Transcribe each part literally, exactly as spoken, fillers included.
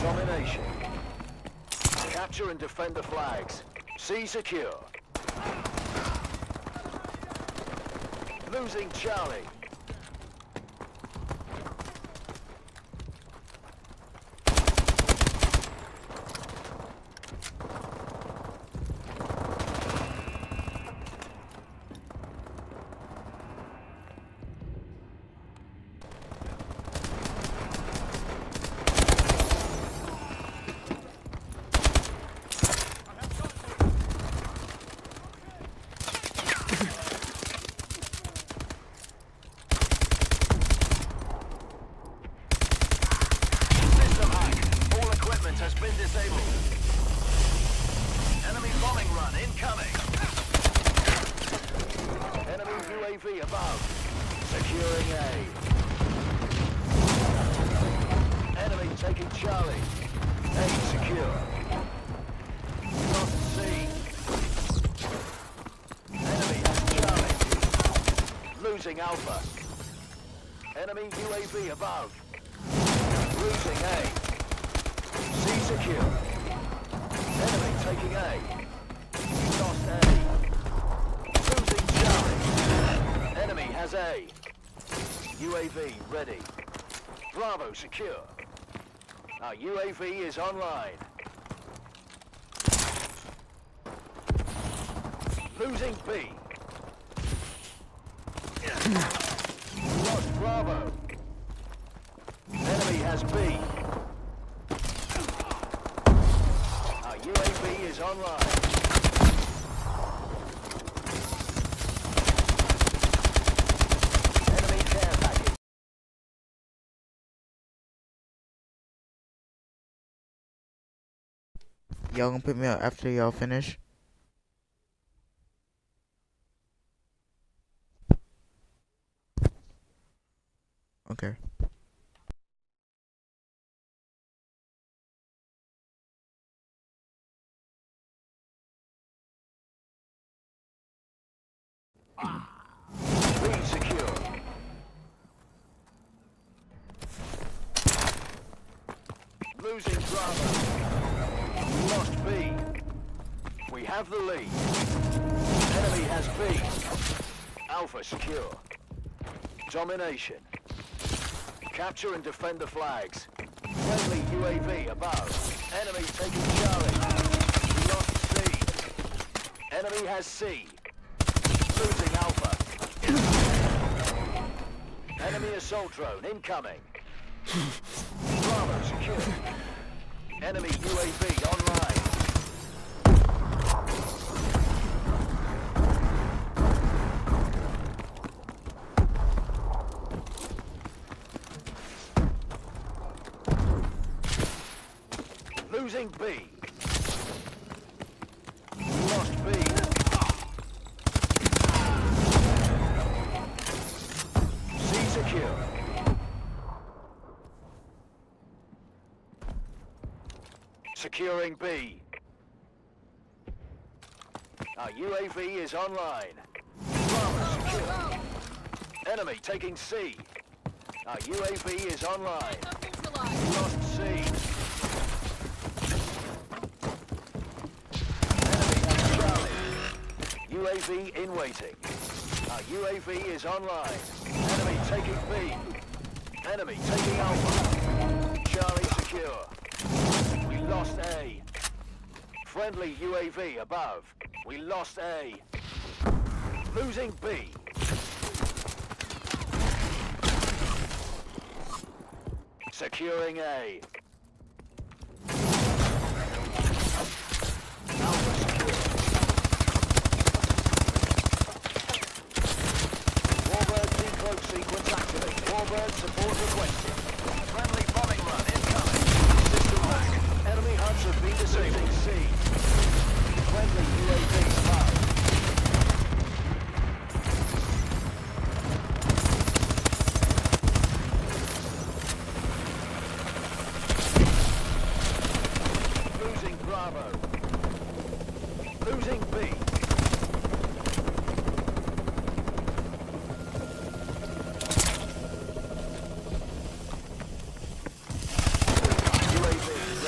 Domination. Capture and defend the flags. C secure. Losing Charlie. Has been disabled. Enemy bombing run incoming. Enemy U A V above. Securing A. Enemy taking Charlie. A secure. Lost C. Enemy has Charlie. Losing Alpha. Enemy U A V above. Losing A. C secure. Enemy taking A. Lost A. Losing Charlie. Enemy has A. U A V ready. Bravo secure. Our U A V is online. Losing B. Lost Bravo. Enemy has B. U A V is online. Enemy care package. Y'all gonna put me out after y'all finish? Okay. B secure. Losing Bravo. Lost B. We have the lead. Enemy has B. Alpha secure. Domination. Capture and defend the flags. Friendly U A V above. Enemy taking Charlie. We lost C. Enemy has C. Losing Alpha. Enemy assault drone incoming. Bravo secure. Enemy U A V online. Losing B. Lost B. Secure. Securing B. Our U A V is online. Bravo secure. Enemy taking C. Our U A V is online. Lost C. Enemy has Charlie. U A V in waiting. Our U A V is online. Enemy taking B. Enemy taking Alpha. Charlie secure. We lost A. Friendly U A V above. We lost A. Losing B. Securing A. Alpha secure. Warbird decloak sequence activated. Warbird support requested. Friendly bombing run incoming. System back. Enemy hunts have been disabled. C. Friendly U A V above. Losing Bravo. Losing B. U A V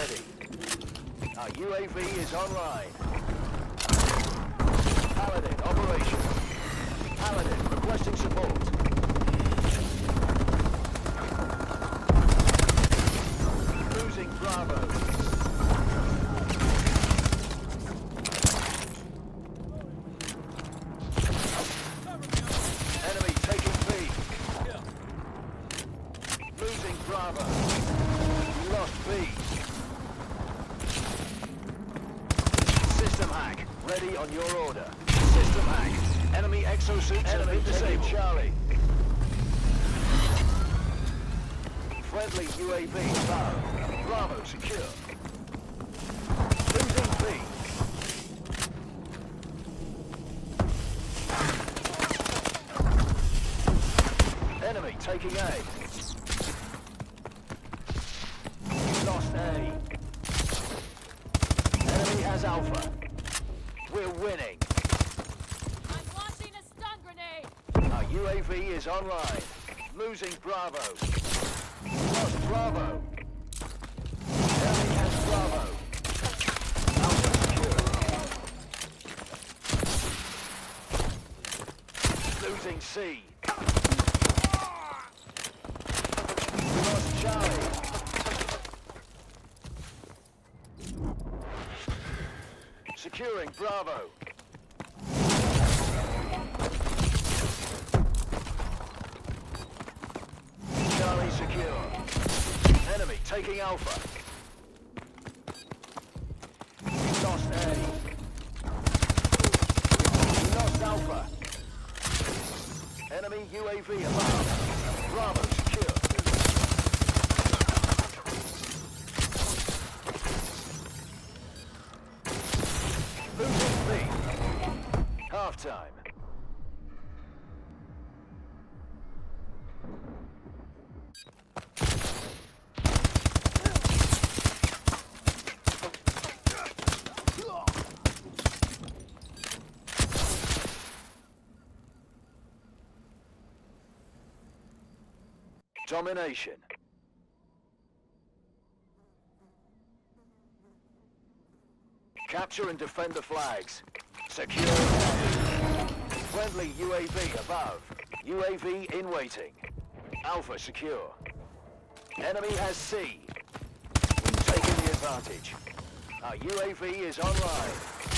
V is online. Paladin operational. Paladin requesting support. Losing Bravo. Enemy taking B. Losing Bravo. We lost B. System hack. Ready on your order. System hack. Enemy exosuits have been disabled. Charlie. Friendly U A V above. Bravo secure. Losing B. Enemy taking A. We lost A. Enemy has Alpha. We're winning. I'm launching a stun grenade. Our U A V is online. Losing Bravo. Lost Bravo. Enemy has Bravo. Alpha secure. Losing C. We lost Charlie. Securing Bravo. Charlie secure. Enemy taking Alpha. We lost A. We lost Alpha. Enemy U A V above. Bravo secure. Losing B. Half time. Domination. Capture and defend the flags. Secure. Friendly U A V above. U A V in waiting. Alpha secure. Enemy has C. We've taken the advantage. Our U A V is online.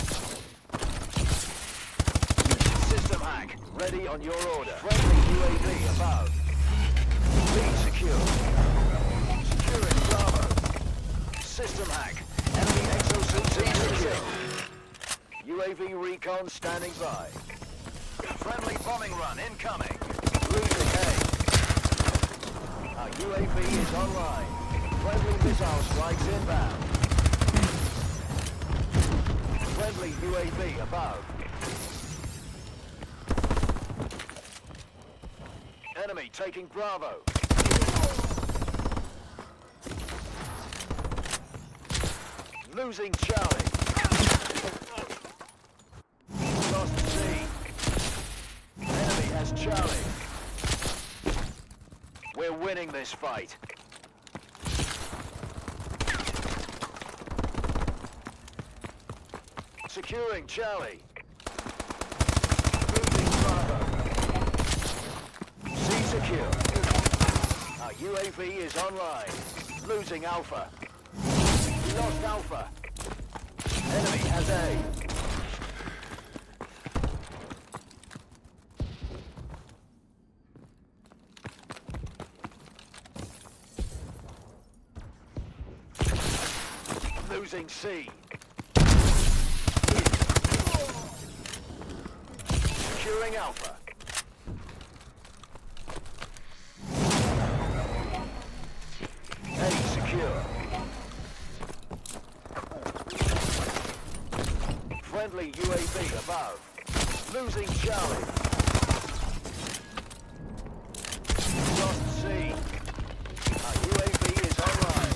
System hack. Ready on your order. Friendly U A V above. B secure. Securing Bravo. System hack. Enemy exosuit C secure. U A V recon standing by. Friendly bombing run incoming. Losing A. Our U A V is online. Friendly missile strikes inbound. Friendly U A V above. Enemy taking Bravo. Losing Charlie. Lost C. Enemy has Charlie. We're winning this fight. Securing Charlie. Losing Bravo. C secure. Our U A V is online. Losing Alpha. We lost Alpha. Enemy has A. Losing C. Securing Alpha. A secure. Friendly U A V above. Losing Charlie. Lost C. Our U A V is online.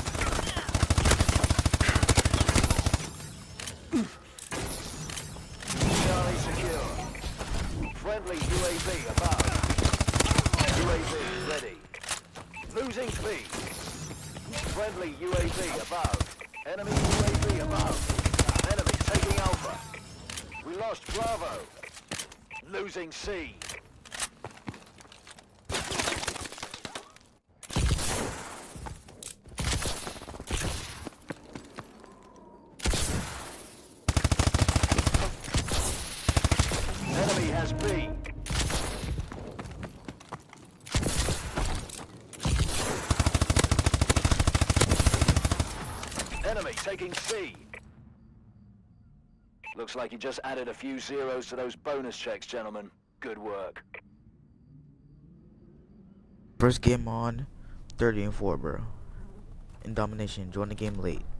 Charlie secure. Friendly U A V above. U A V ready. Losing B. Friendly U A V above. Enemy U A V above. taking Alpha. We lost Bravo. Losing C. Enemy has B. Enemy taking C. Looks like you just added a few zeros to those bonus checks, gentlemen. Good work. First game on, thirty and four, bro. In domination, join the game late.